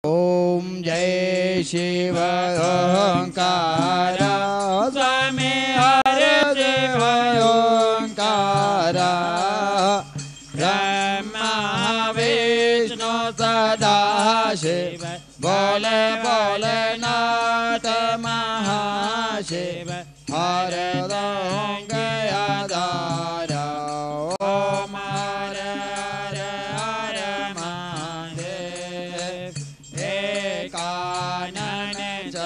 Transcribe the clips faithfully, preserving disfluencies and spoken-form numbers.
ओम जय शिव ओंकार स्वामी हरे शिव ओंकार ब्रह्मा विष्णु सदा शिव बोले बोले नाथ महाशिव हर रंग आधार ओम हर हर हर महादेव एकानन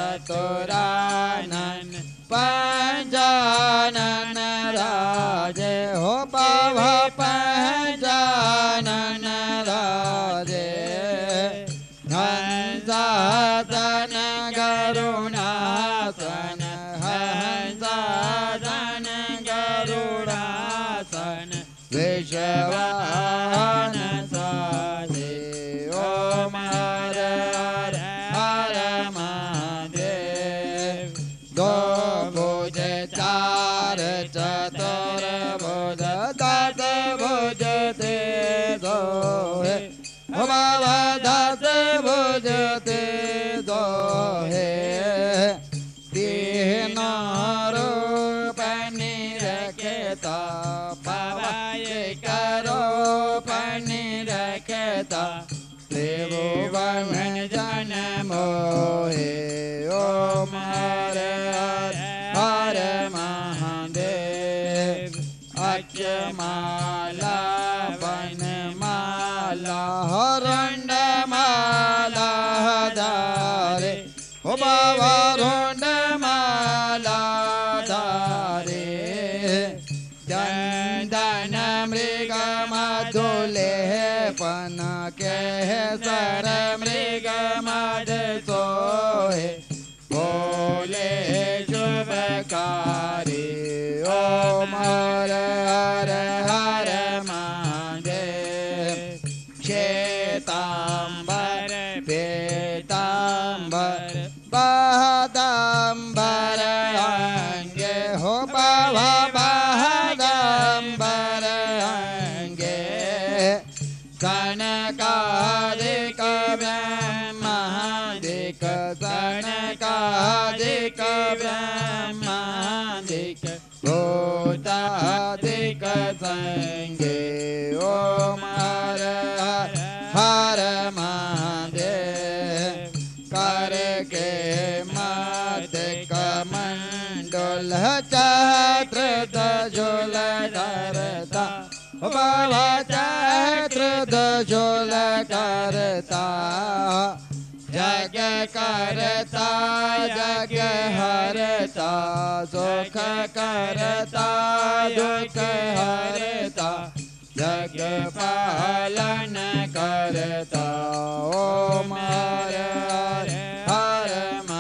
चतुरानन पंचानन राजे हो बाबा पंचानन राजे हंसासन गरुणासन हंसासन गरुडासन विश्ववाहन साधे ओम हर हर हर महादेव दो भुज चार चतुर भुज दस भुज ते दो है ओ बाबा दस भुज ते दो है तीन रूप निरखता बाबा एक रूप निरखता त्रिभुवन जन मोहे ओम हर हर हर महादेव अक्षमाला वनमाला रुंडमाला धारे ओ बाबा रुंडमाला धारे चंदन मृग मधुले पन के सर मृग मध सोहे बोले शुभकारी ओम हर हर हर महादेव श्वेतांबर पीतांबर बहदांबर अंगे हो बाबा बहदांबर अंगे कनकादिक ब्रह्मादिक कनकादिक ब्रह्मादिक भूतादिक संगे ओम हर हर हर महादेव करके मत कमंडल छत्र दशूल करता बाबा छत्र दशूल करता जग करता जग हरता सुख करता दुख हरता जग पालन करता ओम हर हर हर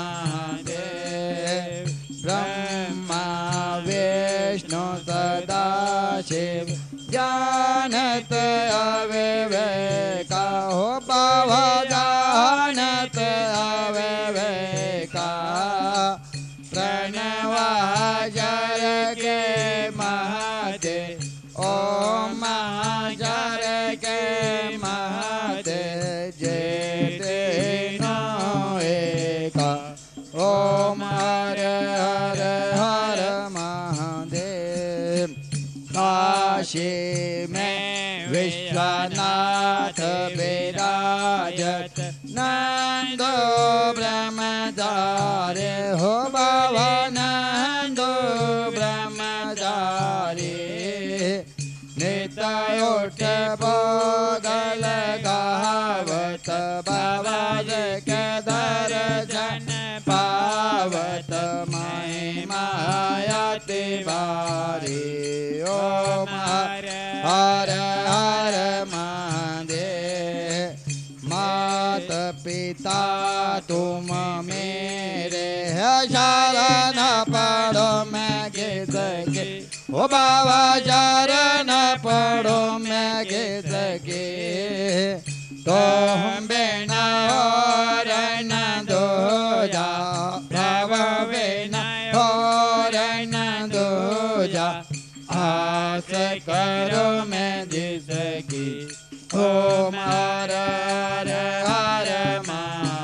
महादेव ब्रह्मा विष्णु सदा शिव जानत अविवेका हो बाबा जानत अविवेका प्रणवाजर के महते ओम महाजर के महते जेते नो एका ओम हर हर हर महादेव काशी में विश्वनाथ विराजत नंदो ब्रह्मचारी हो बाबा नंदो ब्रह्मचारी नित्य उठ भोगल गावत बाबा के दर्शन पावत महिमायति बारी ओम हर हर हर महादेव मात पिता तुम मेरे शरण पढ़ो मैं किसके ओ बाबा शरण पढ़ो मैं किसके तुम बिना और न दो जा भव बिना और न दो जा आस करो मैं जिसकी ओम हर हर हर महादेव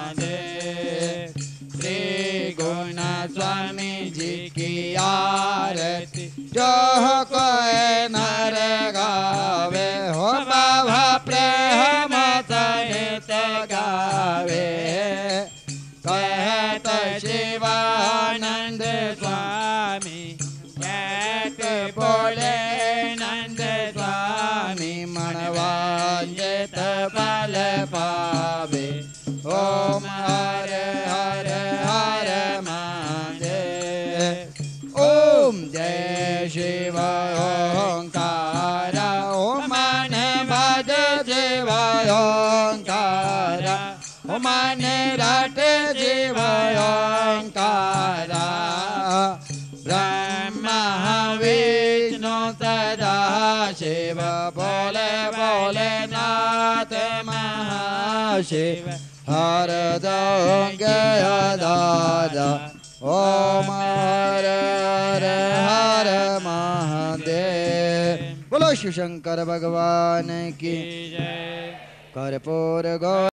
पावे कहत शिवानंद स्वामी कहते बोले नंद स्वामी मनवांजित फल पावे ओम हर हर हर महादेव ओम जय शिव ओंकार ओम मन भज शिव ओंकार ओम मन रट शिव ओंकार ब्रह्मा विष्णु सदा शिव बोले बोले नाथ महाशिव हर गय दादा ओम हर हर हर महादेव। बोलो शिव शंकर भगवान की। कर्पूर गौ